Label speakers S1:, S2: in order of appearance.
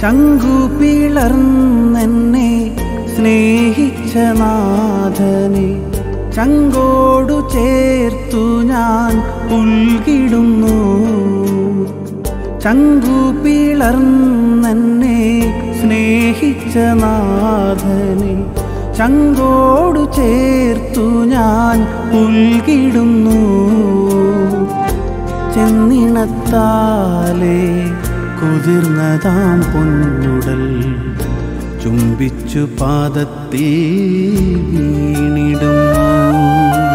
S1: ചങ്കു പിളർന്നെന്നെ സ്നേഹിച്ച നാഥനെ ചങ്കോടു ചേർത്തു ഞാൻ പുൽകിടുന്നു. ചങ്കു പിളർന്നെന്നെ സ്നേഹിച്ച നാഥനെ ചങ്കോടു ചേർത്തു ഞാൻ പുൽകിടുന്നു. ചെന്നിണത്താലേ കുതിർന്നതാം പൊന്നുടൽ ചുംബിച്ചു പാദത്തിൽ വീണിടുന്നു.